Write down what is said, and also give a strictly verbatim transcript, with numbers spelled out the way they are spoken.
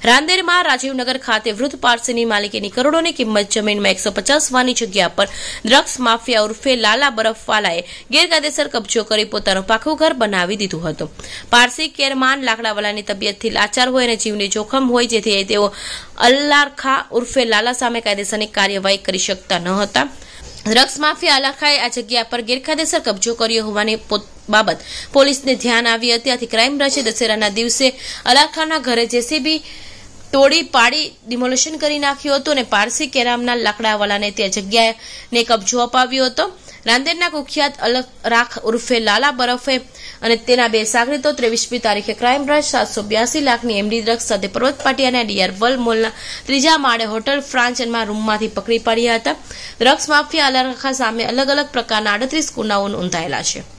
રાંદેરમાં રાજીવનગર ખાતે વૃદ્ધ પારસીની માલિકીની કરોડોની કિંમત જમીનમાં એકસો પચાસ વાની જગ્યા પર ડ્રગ્સ માફિયા ઉર્ફે લાલા બરફવાલાએ ગેરકાયદેસર કબજો કરી પોતાનું પાકું ઘર બનાવી દીધું હતું. પારસી કેરમાન લાકડાવાલાની તબિયતથી લાચાર હોય અને જીવની જોખમ હોય, જેથી તેઓ અલ્લારખા ઉર્ફે લાલા સામે કાયદેસરની કાર્યવાહી કરી શકતા ન હતા. ડ્રગ્સ માફિયા અલાખાએ આ જગ્યા પર ગેરકાયદેસર કબજો કર્યો હોવાની બાબત પોલીસને ધ્યાન આવી હતી. આથી ક્રાઇમ બ્રાન્ચે દશેરાના દિવસે અલાખાના ઘરે જેસીબી તોડી પાડી ડિમોલેશન કરી નાખ્યું હતું અને પારસી કેરામના લાકડાવાલાને તે જગ્યાને કબજો અપાવ્યો હતો. રાંદેરના કુખ્યાત અલગ રાખ ઉર્ફે લાલા બરફે અને તેના બે સાગરીતો ત્રેવીસમી તારીખે ક્રાઇમ બ્રાન્ચ સાતસો બ્યાસી લાખની એમડી ડ્રગ્સ સાથે પર્વત પાટિયાના ડીઆર વર્લ્ડ મોલના ત્રીજા માળે હોટલ ફ્રાન્ચમાં રૂમમાંથી પકડી પાડ્યા હતા. ડ્રગ્સ માફિયા અલારખા સામે અલગ અલગ પ્રકારના આડત્રીસ ગુનાઓ નોંધાયેલા છે.